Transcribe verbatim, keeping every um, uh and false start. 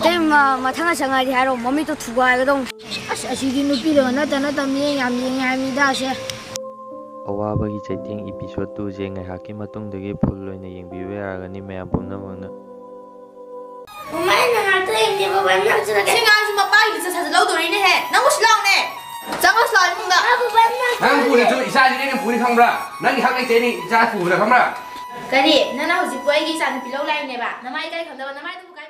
ꯏꯇꯩꯃ ꯃꯊꯪ ꯆꯪꯉꯗꯤ ꯍꯥꯏꯔꯣ ꯃꯃꯤꯠꯇꯣ ꯊꯨꯒꯥꯏꯒꯗꯧꯅꯤ ꯑꯁ ꯑꯁꯤꯗꯤ ꯅꯨꯄꯤꯗ ꯅꯠꯇ ꯅꯠꯇ ꯃꯤꯠꯌꯦꯡ ꯌꯥꯝ ꯌꯦꯡꯉꯦ ꯍꯥꯏꯕꯅꯤꯗ ꯑꯁꯦ ꯑꯋꯥꯕꯒꯤ ꯆꯩꯊꯦꯡ ꯏꯄꯤꯁꯣꯗ ꯇꯨꯁꯦ ꯉꯥꯏꯍꯥꯛꯀꯤ ꯃꯇꯨꯡꯗꯒꯤ ꯐꯨꯜ ꯑꯣꯏꯅ ꯌꯦꯡꯕꯤꯕ ꯌꯥꯔꯒꯅꯤ ꯃꯌꯥꯝ ꯄꯨꯝꯅꯃꯛꯅ ꯃꯃꯥꯏꯅ ꯉꯥꯛꯇ ꯌꯦꯡꯗꯦ ꯕꯕꯥ ꯅꯪꯁꯤꯅ ꯁꯤ ꯉꯥꯡꯁꯤ ꯃꯄꯥꯒꯤ ꯂꯤꯆꯠ ꯁꯥꯖꯠ ꯂꯧꯗꯣꯔꯤꯅꯦꯍꯦ ꯅꯪꯕꯨ ꯁꯤ ꯂꯥꯎꯅꯦ ꯆꯪꯉꯣ ꯁꯤ ꯂꯥꯎ 이mun가 ꯅꯪ ꯄꯨꯔꯤꯁꯨ ꯏꯆꯥꯁꯤ ꯑꯩꯅ ꯄꯨꯔꯤ ꯈꯪꯕ꯭ꯔꯥ ꯅꯪꯒꯤ ꯍꯛ ꯂꯩꯇꯦ ꯏꯆꯥ ꯄꯨꯕꯗ ꯈꯪꯕ꯭ꯔꯥ ꯀꯔꯤ ꯅꯪꯅ ꯍꯧꯖꯤꯛꯄꯨ ꯑꯩꯒꯤ ꯏꯆꯥ ꯅꯨꯄꯤ ꯂꯧ ꯂꯥꯛꯏꯅꯦꯕ ꯅꯃꯥꯏ ꯀꯥꯏ ꯈꯪꯗꯕ ꯅꯃꯥꯏꯗꯨꯕꯨ ꯀꯥꯏ